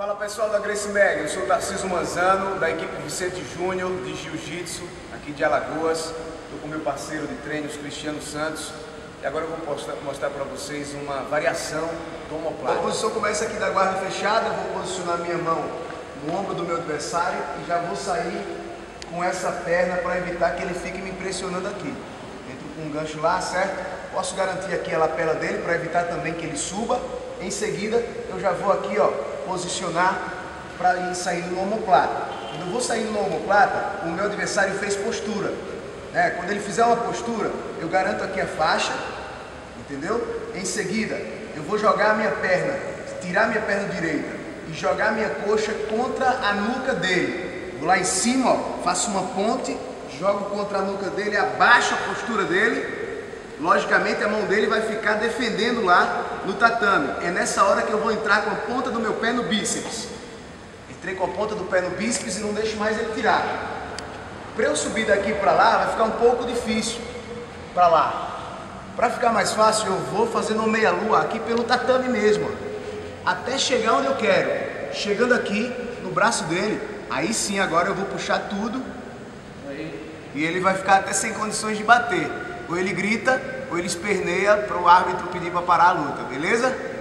Fala pessoal da Grace Mag, eu sou o Tarcísio Manzano, da equipe Vicente Júnior de Jiu-Jitsu, aqui de Alagoas. Estou com meu parceiro de treinos, Cristiano Santos, e agora eu vou mostrar para vocês uma variação do omoplata. A posição começa aqui da guarda fechada, eu vou posicionar minha mão no ombro do meu adversário e já vou sair com essa perna para evitar que ele fique me pressionando aqui. Entro com um gancho lá, certo? Posso garantir aqui a lapela dele para evitar também que ele suba. Em seguida, eu já vou aqui, ó, posicionar para ir saindo no omoplata. Quando eu vou saindo no omoplata, o meu adversário fez postura, né? Quando ele fizer uma postura, eu garanto aqui a faixa, entendeu? Em seguida, eu vou jogar a minha perna, tirar minha perna direita e jogar minha coxa contra a nuca dele. Vou lá em cima, ó, faço uma ponte, jogo contra a nuca dele, abaixo a postura dele. Logicamente a mão dele vai ficar defendendo lá no tatame. É nessa hora que eu vou entrar com a ponta do meu pé no bíceps. Entrei com a ponta do pé no bíceps e não deixo mais ele tirar. Para eu subir daqui para lá vai ficar um pouco difícil para lá. Para ficar mais fácil eu vou fazendo meia-lua aqui pelo tatame mesmo, até chegar onde eu quero. Chegando aqui no braço dele, aí sim agora eu vou puxar tudo e ele vai ficar até sem condições de bater. Ou ele grita, ou ele esperneia para o árbitro pedir para parar a luta, beleza?